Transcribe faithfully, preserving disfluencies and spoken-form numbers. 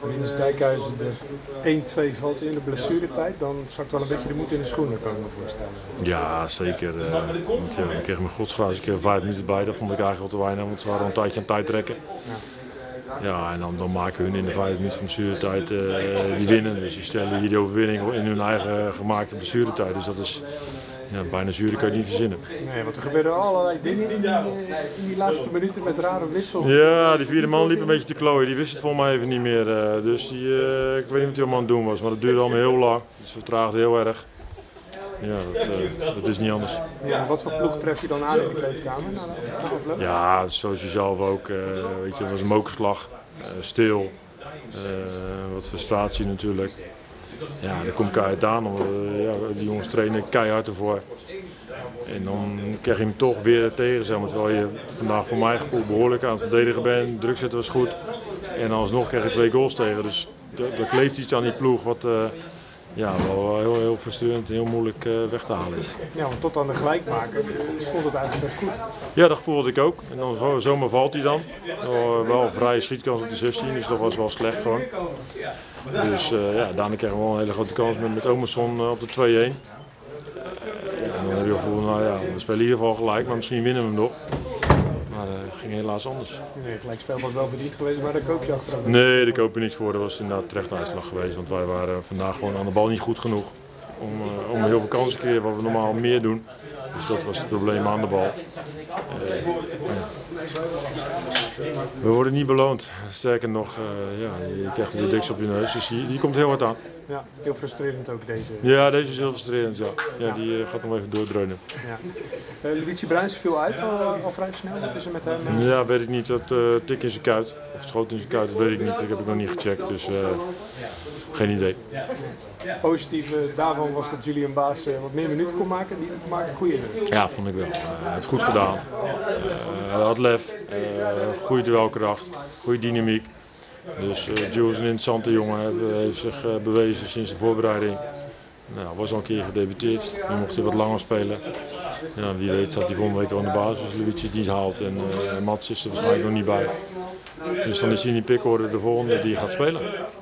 Rinus Dijkhuizen, de één twee valt in de blessuretijd, dan zakt wel een beetje de moed in de schoenen, kan ik me voorstellen. Ja, zeker. Uh, want, ja, we kregen mijn godsgraas een keer vijf minuten bij, dat vond ik eigenlijk al te weinig, want ze waren al een tijdje aan tijd trekken. Ja. Ja, en dan, dan maken hun in de vijf minuten van de blessuretijd uh, die winnen. Dus die stellen hier de overwinning in hun eigen gemaakte blessuretijd. Dus dat is ja, bijna zuur, kan je niet verzinnen. Nee, want er gebeuren allerlei dingen in die, in die laatste minuten met rare wissels. Ja, die vierde man liep een beetje te klooien. Die wist het volgens mij even niet meer. Uh, dus die, uh, ik weet niet wat hij allemaal aan het doen was, maar dat duurde allemaal heel lang. Dus het vertraagde heel erg. Ja, dat, uh, dat is niet anders. Ja, wat voor ploeg tref je dan aan in de kleedkamer na afloop? Ja, zoals je zelf ook. Uh, weet je, het was een mokerslag, uh, stil, uh, wat frustratie natuurlijk. Ja, daar komt keihard aan. Uh, ja, die jongens trainen keihard ervoor. En dan krijg je hem toch weer tegen, zeg maar, terwijl je vandaag voor mijn gevoel behoorlijk aan het verdedigen bent. Druk zetten was goed. En alsnog krijg je twee goals tegen. Dus er kleeft iets aan die ploeg wat uh, ja, wel heel, heel frustrerend en heel moeilijk uh, weg te halen is. Ja, want tot aan de gelijkmaker stond het eigenlijk best goed. Ja, dat voelde ik ook. En dan zomaar valt hij dan. Uh, wel een vrije schietkans op de zestien, dus dat was wel slecht gewoon. Dus uh, ja, daarna kregen we wel een hele grote kans met, met Omerson uh, op de twee-een. En dan heb je het gevoel, nou ja, we spelen in ieder geval gelijk, maar misschien winnen we hem nog. Maar dat uh, ging helaas anders. Nee, het gelijkspel was wel verdiend geweest, maar daar koop je achteraf. Nee, daar koop je niks voor. Dat was inderdaad terecht uitslag geweest. Want wij waren vandaag gewoon aan de bal niet goed genoeg om, uh, om heel veel kansen te creëren, wat we normaal meer doen. Dus dat was het probleem aan de bal. Uh, ja. We worden niet beloond. Sterker nog, uh, ja, je krijgt de deksel op je neus, dus die, die komt heel hard aan. Ja, heel frustrerend ook deze. Ja, deze is heel frustrerend, ja. Ja, die uh, gaat nog even doordreunen. Ja. Uh, Luigi Bruins viel uit al, al vrij snel. Wat is er met hem? Uh... Ja, weet ik niet. Dat uh, tik in zijn kuit. Of het schoot in zijn kuit, dat weet ik niet. Ik heb het nog niet gecheckt, dus uh, geen idee. Positief uh, daarvan was dat Julian Baas uh, wat meer minuten kon maken. Die maakte goede indruk. Ja, vond ik wel. Uh, hij heeft goed gedaan. Uh, hij had lef, uh, goede duelkracht, goede dynamiek. Dus uh, Jules is een interessante jongen, hij heeft zich uh, bewezen sinds de voorbereiding. Nou, was al een keer gedebuteerd, nu mocht hij wat langer spelen. Ja, wie weet staat hij volgende week al in de basis als Luigi het niet haalt en uh, Mats is er waarschijnlijk nog niet bij. Dus dan is hij in die pickorde de volgende die gaat spelen.